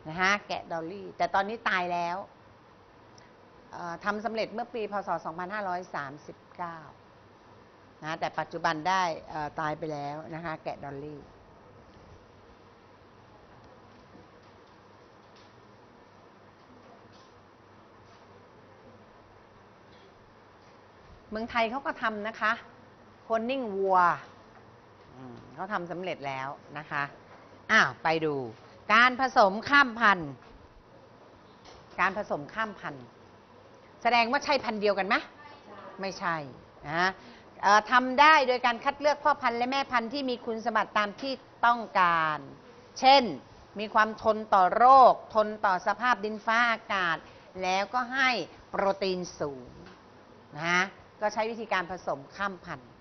นะฮะแกะดอลลี่แต่ตอนนี้ตายแล้วทำสำเร็จเมื่อปีพศ 2539 นะแต่ปัจจุบันได้ตายไปแล้วนะคะแกะดอลลี่เมืองไทยเขาก็ทำนะคะโคลนนิ่งวัวเขาทำสำเร็จแล้วนะคะไปดูการผสมข้ามพันธุ์การผสมข้ามพันธุ์แสดงว่าใช่พันธุ์เดียวกันไหมไม่ใช่นะทำได้โดยการคัดเลือกพ่อพันธุ์และแม่พันธุ์ที่มีคุณสมบัติตามที่ต้องการเช่นมีความทนต่อโรคทนต่อสภาพดินฟ้าอากาศแล้วก็ให้โปรตีนสูงนะก็ใช้วิธีการผสมข้ามพันธุ์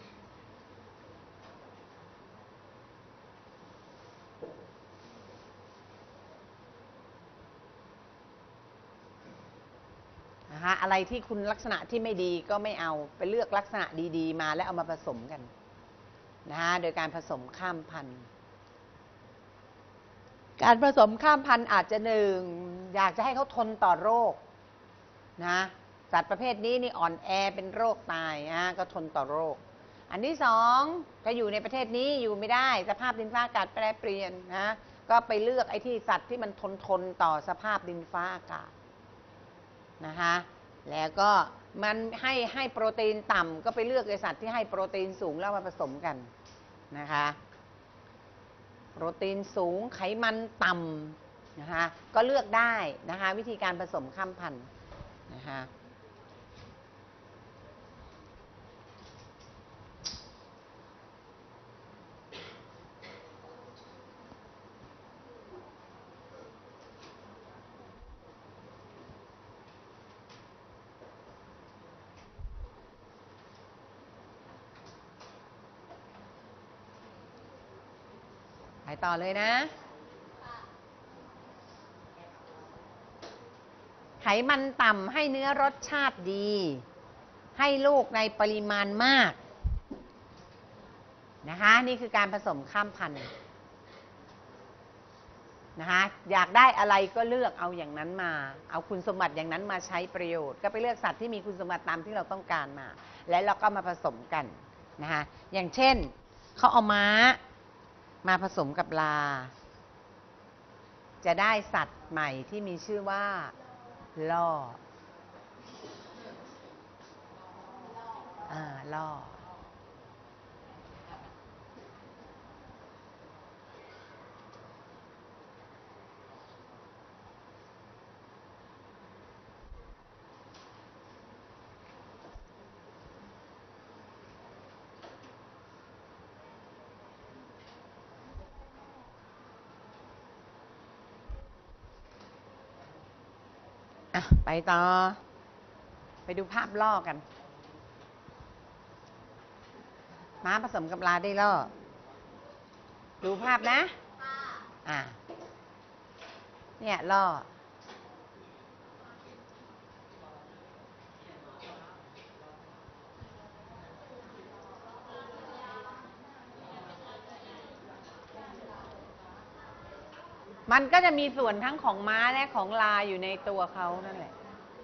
นะคะอะไรที่คุณลักษณะที่ไม่ดีก็ไม่เอาไปเลือกลักษณะดีๆมาแล้วเอามาผสมกันนะโดยการผสมข้ามพันธุ์การผสมข้ามพันธุ์อาจจะหนึ่งอยากจะให้เขาทนต่อโรคนะสัตว์ประเภทนี้นี่อ่อนแอเป็นโรคตายก็ทนต่อโรคอันที่สองจะอยู่ในประเทศนี้อยู่ไม่ได้สภาพดินฟ้าอากาศแปรเปลี่ยนนะก็ไปเลือกไอ้ที่สัตว์ที่มันทนต่อสภาพดินฟ้าอากาศนะคะแล้วก็มันให้โปรตีนต่ำก็ไปเลือกไอ้สัตว์ที่ให้โปรตีนสูงแล้วมาผสมกันนะคะโปรตีนสูงไขมันต่ำนะคะก็เลือกได้นะคะวิธีการผสมข้ามพันธุ์นะคะไปต่อเลยนะไขมันต่ำให้เนื้อรสชาติดีให้ลูกในปริมาณมากนะคะนี่คือการผสมข้ามพันธุ์นะคะอยากได้อะไรก็เลือกเอาอย่างนั้นมาเอาคุณสมบัติอย่างนั้นมาใช้ประโยชน์ก็ไปเลือกสัตว์ที่มีคุณสมบัติตามที่เราต้องการมาและเราก็มาผสมกันนะคะอย่างเช่นเขาเอาม้ามาผสมกับลาจะได้สัตว์ใหม่ที่มีชื่อว่าล่อล่อไปต่อไปดูภาพล่อกันม้าผสมกับลาได้ล่อดูภาพนะเนี่ยล่อมันก็จะมีส่วนทั้งของม้าและของลาอยู่ในตัวเขานั่นแหละ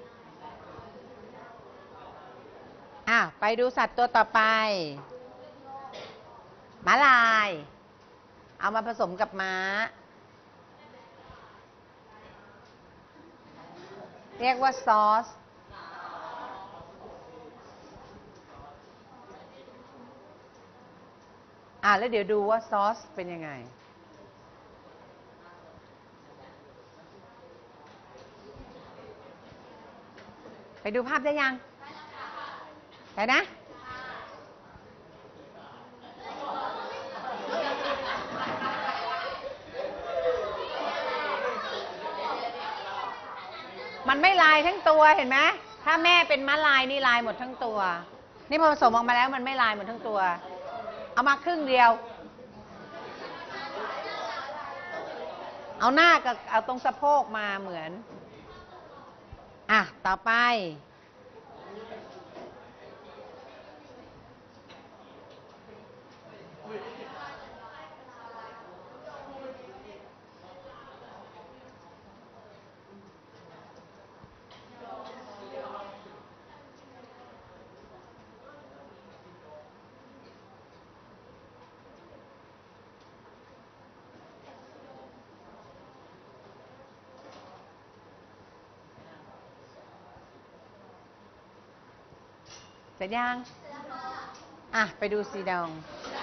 ไปดูสัตว์ตัวต่อไปม้าลายเอามาผสมกับม้าเรียกว่าซอสแล้วเดี๋ยวดูว่าซอสเป็นยังไงไปดูภาพได้ยังได้นะมันไม่ลายทั้งตัวเห็นไหมถ้าแม่เป็นม้าลายนี่ลายหมดทั้งตัวนี่พอผสมออกมาแล้วมันไม่ลายหมดทั้งตัวเอามาครึ่งเดียวเอาหน้ากับเอาตรงสะโพกมาเหมือนต่อไปเสร็จยังอ่ะไปดูสีดอง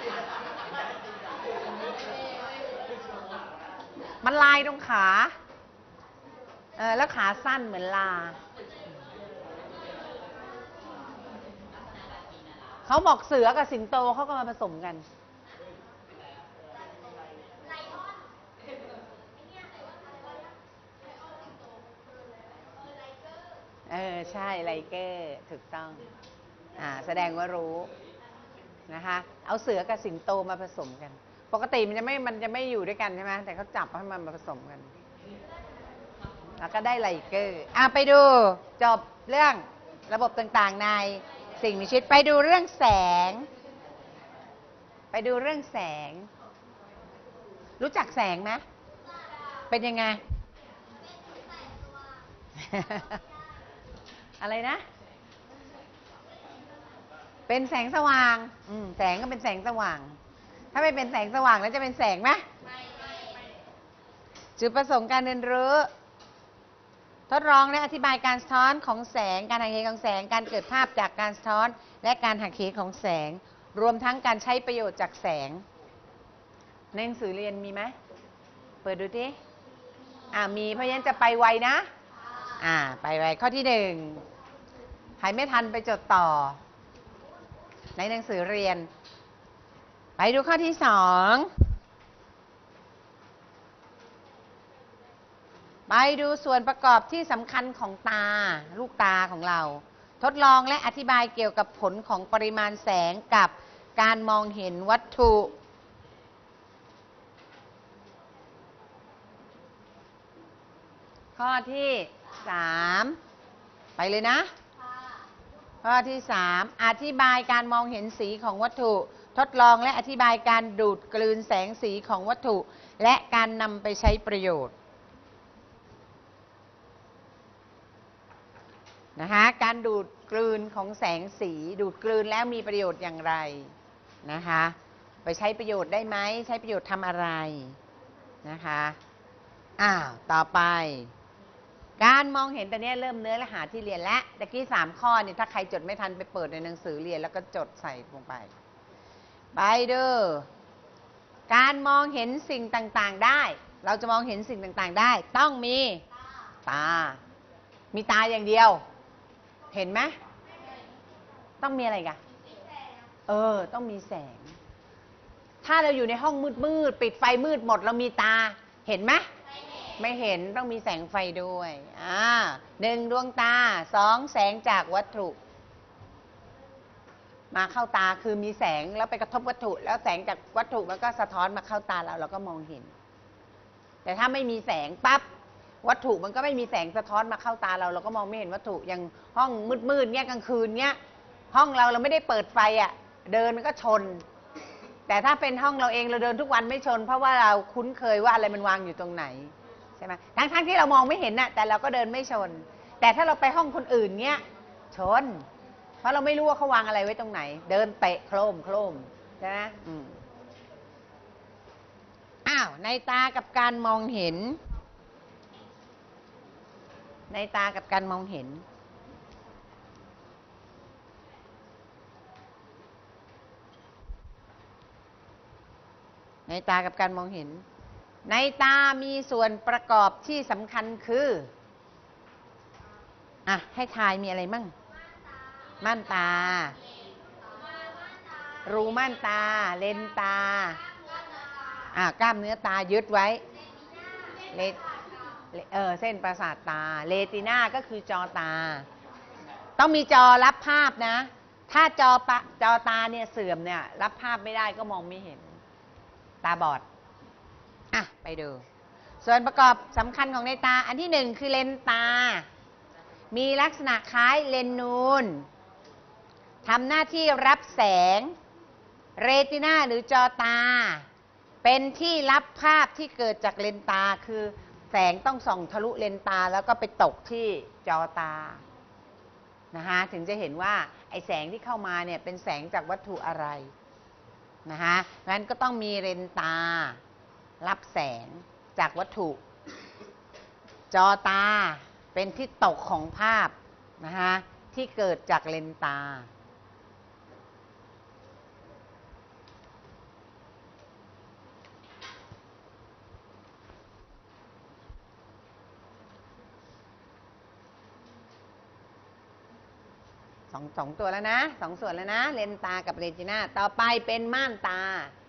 มันลายตรงขาแล้วขาสั้นเหมือนลาเขาบอกเสือกับสิงโตเขาก็มาผสมกันใช่ไลเกอร์ถูกต้องแสดงว่ารู้นะคะเอาเสือกับสิงโตมาผสมกันปกติมันจะไม่อยู่ด้วยกันใช่ไหมแต่เขาจับให้มันมาผสมกันแล้วก็ได้ไลเกอร์ไปดูจบเรื่องระบบต่างๆในสิ่งมีชีวิตไปดูเรื่องแสงรู้จักแสงไหมเป็นยังไงอะไรนะเป็นแสงสว่างแสงก็เป็นแสงสว่างถ้าไม่เป็นแสงสว่างแล้วจะเป็นแสงไหมจุดประสงค์การเรียนรู้ทดลองและอธิบายการสะท้อนของแสงการหักเหของแสงการเกิดภาพจากการสะท้อนและการหักเหของแสงรวมทั้งการใช้ประโยชน์จากแสงในหนังสือเรียนมีไหมเปิดดูดิมีเพราะฉะนั้นจะไปไวนะไปไวข้อที่1ใครไม่ทันไปจดต่อในหนังสือเรียนไปดูข้อที่2ไปดูส่วนประกอบที่สำคัญของตาลูกตาของเราทดลองและอธิบายเกี่ยวกับผลของปริมาณแสงกับการมองเห็นวัตถุข้อที่3ไปเลยนะข้อที่3อธิบายการมองเห็นสีของวัตถุทดลองและอธิบายการดูดกลืนแสงสีของวัตถุและการนำไปใช้ประโยชน์นะคะการดูดกลืนของแสงสีดูดกลืนแล้วมีประโยชน์อย่างไรนะคะไปใช้ประโยชน์ได้ไหมใช้ประโยชน์ทำอะไรนะคะต่อไปการมองเห็นตอนนี้เริ่มเนื้อและหาที่เรียนและตะกี้3ข้อนี่ถ้าใครจดไม่ทันไปเปิดในหนังสือเรียนแล้วก็จดใส่ลงไปดูการมองเห็นสิ่งต่างๆได้เราจะมองเห็นสิ่งต่างๆได้ต้องมีตามีตาอย่างเดียวเห็นไหมต้องมีอะไรกันต้องมีแสงถ้าเราอยู่ในห้องมืดปิดไฟมืดหมดเรามีตาเห็นไหมไม่เห็นต้องมีแสงไฟด้วย1ดวงตา2แสงจากวัตถุมาเข้าตาคือมีแสงแล้วไปกระทบวัตถุแล้วแสงจากวัตถุมันก็สะท้อนมาเข้าตาเราก็มองเห็นแต่ถ้าไม่มีแสงปั๊บวัตถุมันก็ไม่มีแสงสะท้อนมาเข้าตาเราก็มองไม่เห็นวัตถุอย่างห้องมืดๆเงี้ยกลางคืนเงี้ยห้องเราไม่ได้เปิดไฟเดินมันก็ชนแต่ถ้าเป็นห้องเราเองเราเดินทุกวันไม่ชนเพราะว่าเราคุ้นเคยว่าอะไรมันวางอยู่ตรงไหนใช่ไหมทั้งที่เรามองไม่เห็นแต่เราก็เดินไม่ชนแต่ถ้าเราไปห้องคนอื่นเงี้ยชนเพราะเราไม่รู้ว่าเขาวางอะไรไว้ตรงไหนเดินเตะโครมใช่ไหมในตากับการมองเห็นในตากับการมองเห็นในตากับการมองเห็นในตามีส่วนประกอบที่สำคัญคือให้ทายมีอะไรมั่งม่านตารูม่านตาเลนตากล้ามเนื้อตายึดไว้เส้นประสาทตาเรติน่าก็คือจอตาต้องมีจอรับภาพนะถ้าจอตาเนี่ยเสื่อมเนี่ยรับภาพไม่ได้ก็มองไม่เห็นตาบอดไปดูส่วนประกอบสำคัญของในตาอันที่1คือเลนตามีลักษณะคล้ายเลนนูนทำหน้าที่รับแสงเรติน่าหรือจอตาเป็นที่รับภาพที่เกิดจากเลนตาคือแสงต้องส่องทะลุเลนตาแล้วก็ไปตกที่จอตานะคะถึงจะเห็นว่าไอแสงที่เข้ามาเนี่ยเป็นแสงจากวัตถุอะไรนะคะงั้นก็ต้องมีเลนตารับแสงจากวัตถุจอตาเป็นที่ตกของภาพนะคะที่เกิดจากเลนตาสองตัวแล้วนะสองส่วนแล้วนะเลนตากับเรจิน่าต่อไปเป็นม่านตา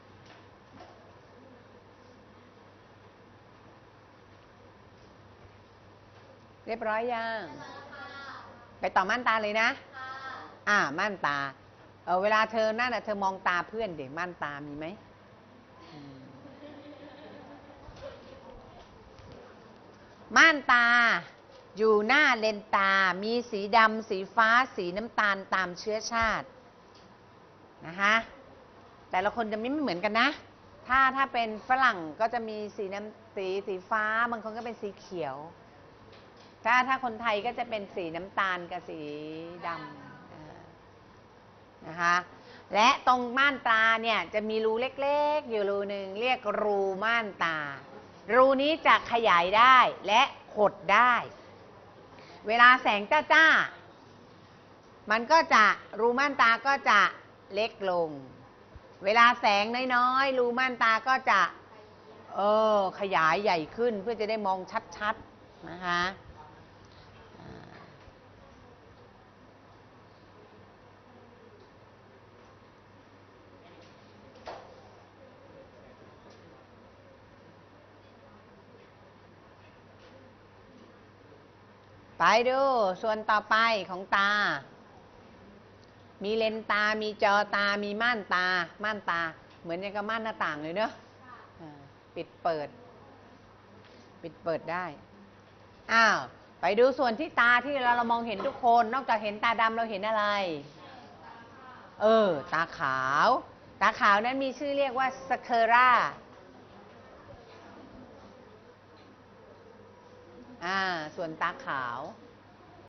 เรียบร้อยยังไปต่อม่านตาเลยนะม่านตาเวลาเธอนั่นเธอมองตาเพื่อนเดี๋ยวม่านตามีไหมม่านตาอยู่หน้าเลนตามีสีดำสีฟ้าสีน้ำตาลตามเชื้อชาตินะคะแต่ละคนจะไม่เหมือนกันนะถ้าเป็นฝรั่งก็จะมีสีฟ้าบางคนก็เป็นสีเขียวถ้าคนไทยก็จะเป็นสีน้ำตาลกับสีดำนะคะและตรงม่านตาเนี่ยจะมีรูเล็กๆอยู่รูหนึ่งเรียกรูม่านตารูนี้จะขยายได้และหดได้เวลาแสงจ้ามันก็จะรูม่านตาก็จะเล็กลงเวลาแสงน้อยๆรูม่านตาก็จะขยายใหญ่ขึ้นเพื่อจะได้มองชัดๆนะคะไปดูส่วนต่อไปของตามีเลนตามีจอตามีม่านตาม่านตาเหมือนอย่างกับม่านหน้าต่างเลยเนอะปิดเปิดได้ไปดูส่วนที่ตาที่เรามองเห็นทุกคนนอกจากเห็นตาดำเราเห็นอะไรตาขาวนั้นมีชื่อเรียกว่าสเคราส่วนตาขาว